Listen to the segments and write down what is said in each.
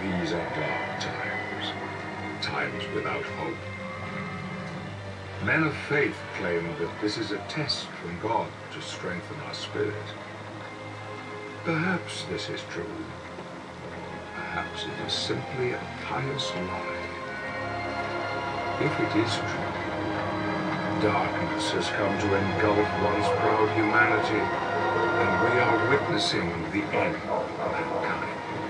These are dark times, times without hope. Men of faith claim that this is a test from God to strengthen our spirit. Perhaps this is true. Perhaps it is simply a pious lie. If it is true, darkness has come to engulf once proud humanity, and we are witnessing the end of mankind.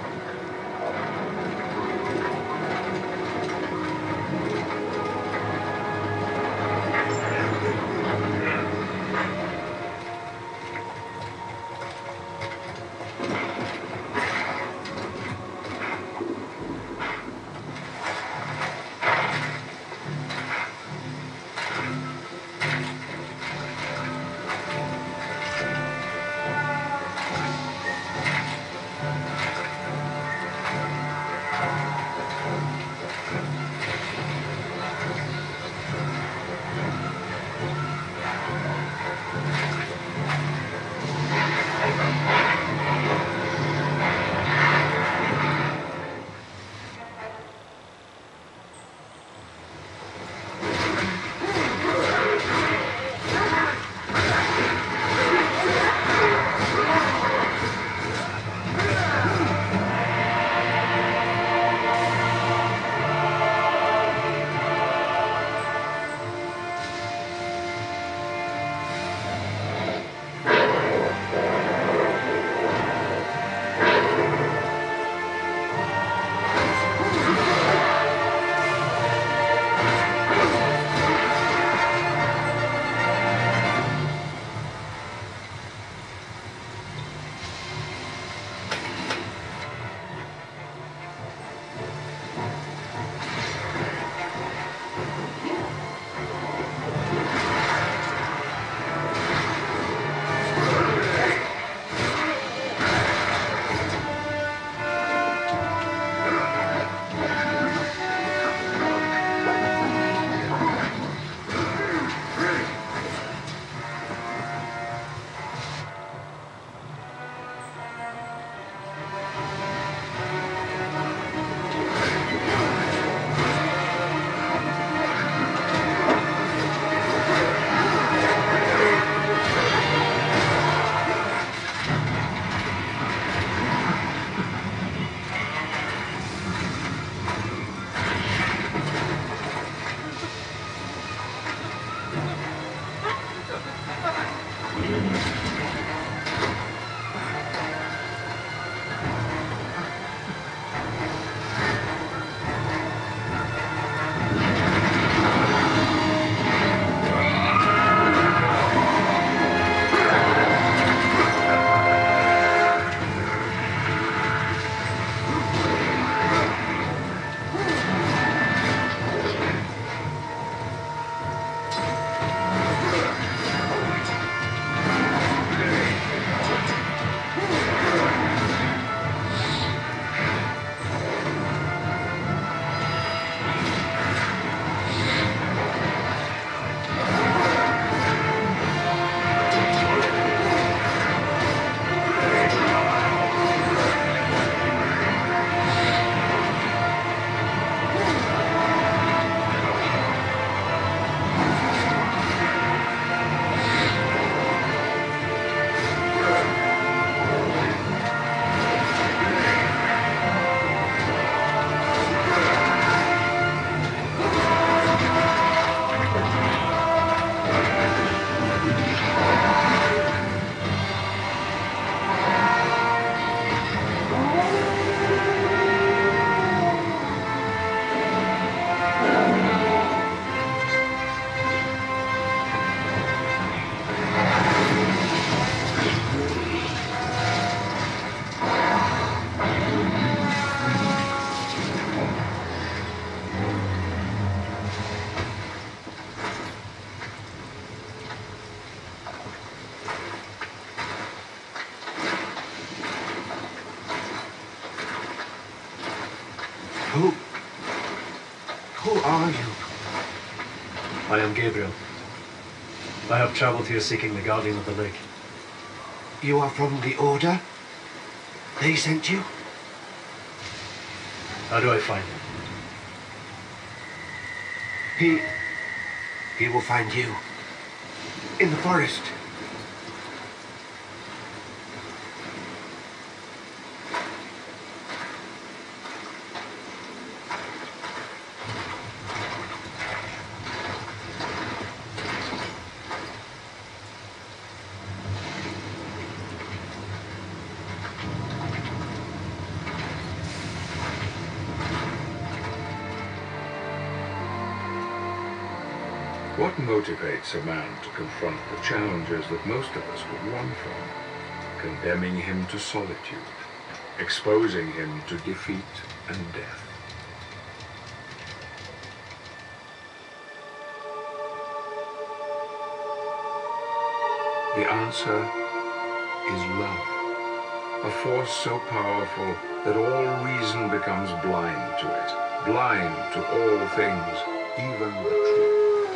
Who are you? I am Gabriel. I have traveled here seeking the Guardian of the Lake. You are from the Order? They sent you? How do I find him? He will find you. In the forest. What motivates a man to confront the challenges that most of us would run from? Condemning him to solitude, exposing him to defeat and death. The answer is love, a force so powerful that all reason becomes blind to it, blind to all things, even the truth.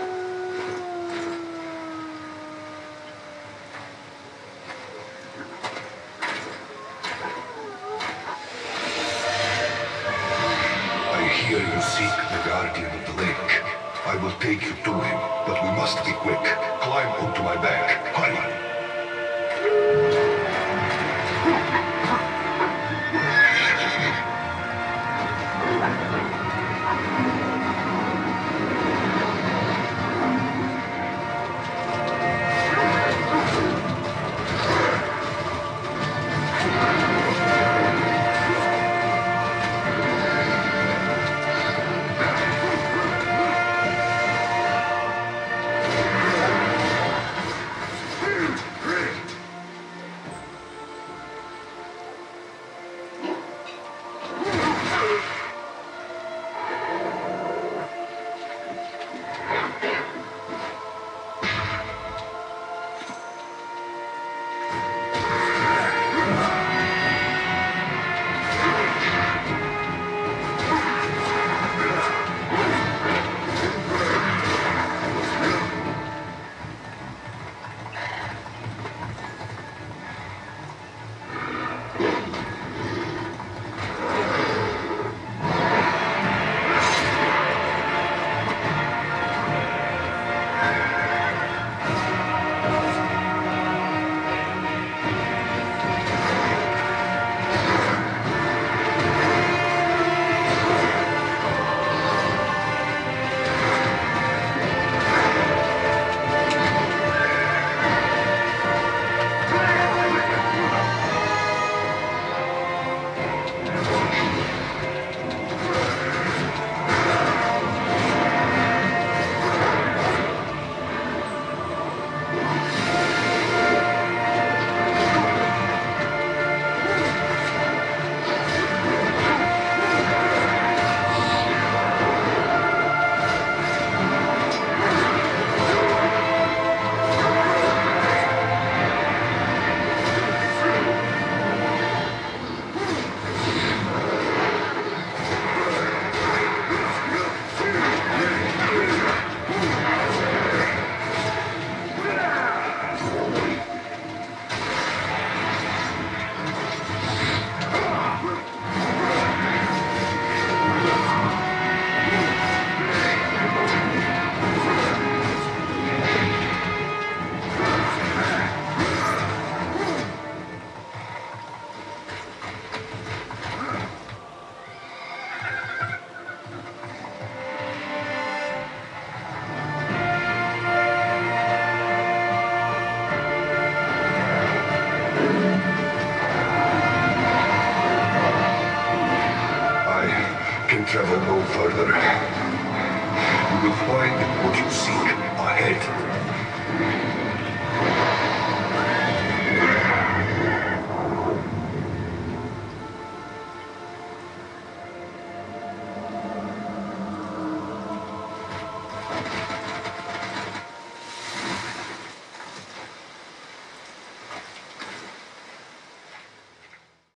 Here you seek the guardian of the lake. I will take you to him, but we must be quick. Climb onto my back. Hurry! Travel no further. You will find what you seek ahead.